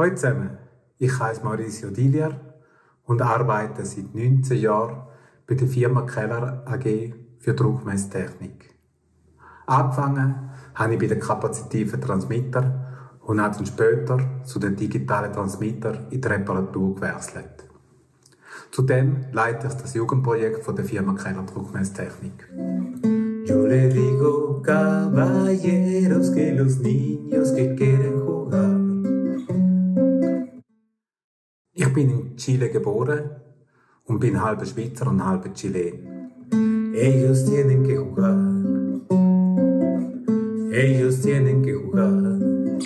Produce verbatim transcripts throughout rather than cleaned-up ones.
Hallo zusammen, ich heiße Mauricio Dillier und arbeite seit neunzehn Jahren bei der Firma Keller A G für Druckmesstechnik. Angefangen habe ich bei den kapazitiven Transmittern und habe dann später zu den digitalen Transmittern in die Reparatur gewechselt. Zudem leite ich das Jugendprojekt von der Firma Keller Druckmesstechnik. Yo le digo caballeros que los niños que quieren jugar. Ich bin in Chile geboren und bin halber Schweizer und halber Chilen. Ellos tienen que jugar. Ellos tienen que jugar.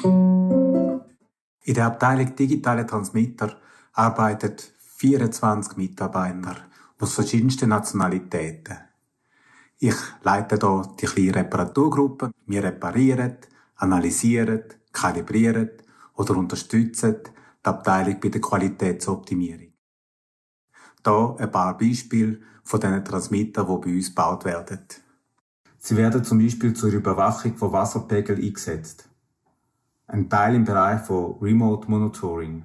In der Abteilung Digitale Transmitter arbeiten vierundzwanzig Mitarbeiter aus verschiedensten Nationalitäten. Ich leite hier die kleine Reparaturgruppe. Wir reparieren, analysieren, kalibrieren oder unterstützen die Abteilung bei der Qualitätsoptimierung. Hier ein paar Beispiele von diesen Transmittern, die bei uns gebaut werden. Sie werden zum Beispiel zur Überwachung von Wasserpegel eingesetzt. Ein Teil im Bereich von Remote Monitoring.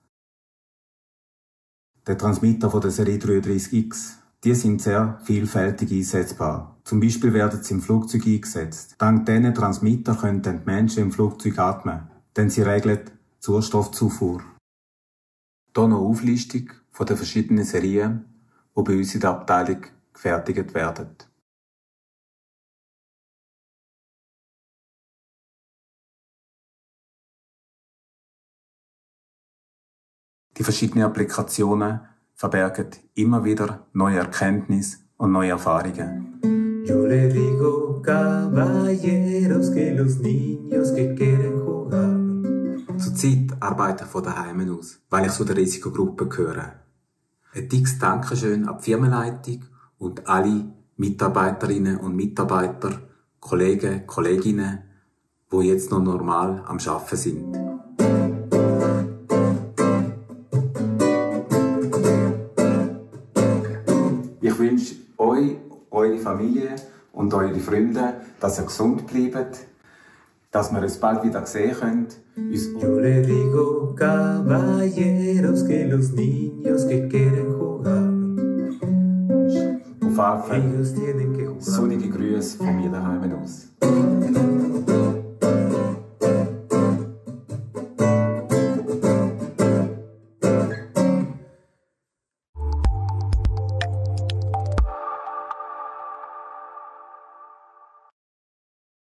Der Transmitter von der Serie dreiunddreißig X. Die sind sehr vielfältig einsetzbar. Zum Beispiel werden sie im Flugzeug eingesetzt. Dank diesen Transmitter können die Menschen im Flugzeug atmen, denn sie regeln die Sauerstoffzufuhr. Hier noch eine Auflistung von den verschiedenen Serien, die bei uns in der Abteilung gefertigt werden. Die verschiedenen Applikationen verbergen immer wieder neue Erkenntnisse und neue Erfahrungen. Yo le digo caballeros que los niños que quieren jugar. Zurzeit arbeite ich von daheim aus, weil ich zu der Risikogruppe gehöre. Ein dickes Dankeschön an die Firmenleitung und alle Mitarbeiterinnen und Mitarbeiter, Kollegen, Kolleginnen, die jetzt noch normal am Arbeiten sind. Ich wünsche euch, eure Familie und eure Freunde, dass ihr gesund bleibt, dass wir uns bald wieder sehen können. Yo le digo caballeros que los niños que quieren jugar. Auf jeden Fall sonnige Grüße von mir daheim aus.